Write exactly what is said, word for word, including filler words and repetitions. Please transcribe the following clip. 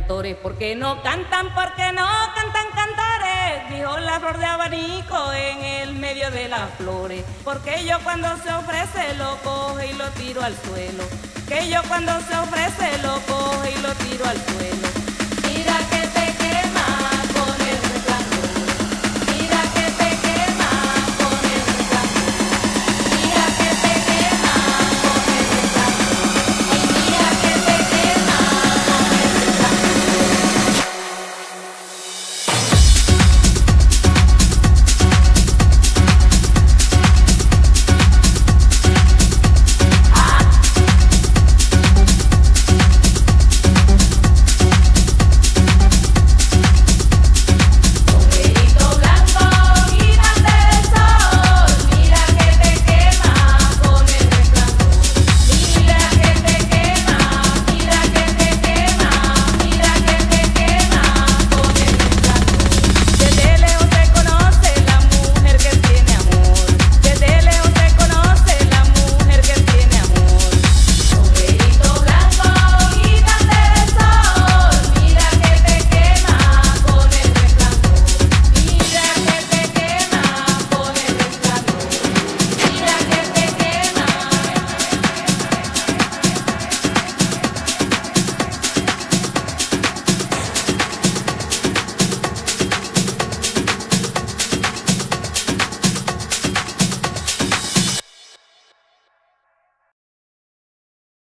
cantores, ¿por qué no cantan? ¿Por qué no cantan cantores? Dijo la flor de abanico en el medio de las flores. Porque yo cuando se ofrece lo coge y lo tiro al suelo. Que yo cuando se ofrece lo coge y lo tiro al suelo.